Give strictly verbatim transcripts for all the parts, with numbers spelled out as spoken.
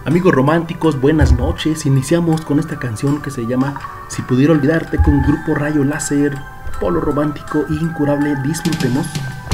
Amigos románticos, buenas noches. Iniciamos con esta canción que se llama Si pudiera olvidarte, con Grupo Rayo Láser, Polo Romántico e Incurable. Disfrutemos.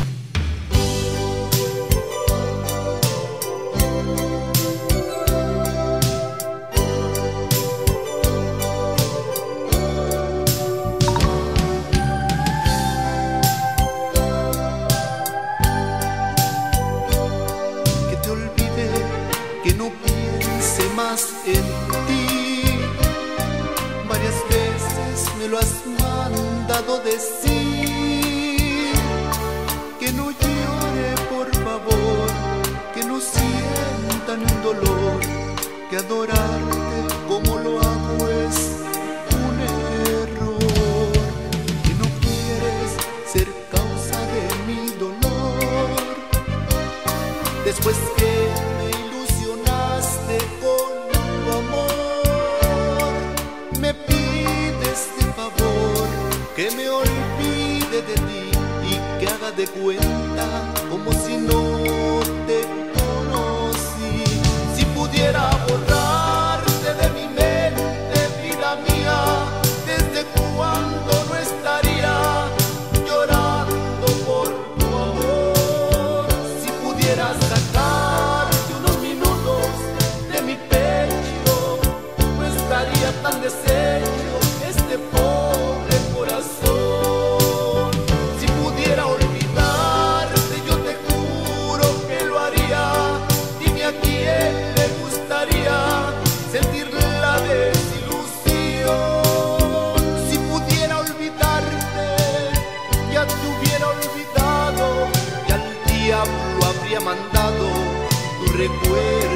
En ti, varias veces me lo has mandado decir, que no llore por favor, que no sientan un dolor, que adorarte como lo hago es un error, que no quieres ser causa de mi dolor, después que me ilusionaste con amor, me pides de favor que me olvide de ti y que haga de cuenta como si no te conocí. Si pudiera borrarte de mi mente, vida mía, desde cuando no estaría llorando por tu amor. Si pudiera sacarte unos minutos de mi pecho, no estaría tan deshecho este pobre corazón. Si pudiera olvidarte, yo te juro que lo haría. Dime a quién le gustaría sentir la desilusión. Si pudiera olvidarte, ya te hubiera olvidado y al diablo habría mandado tu recuerdo.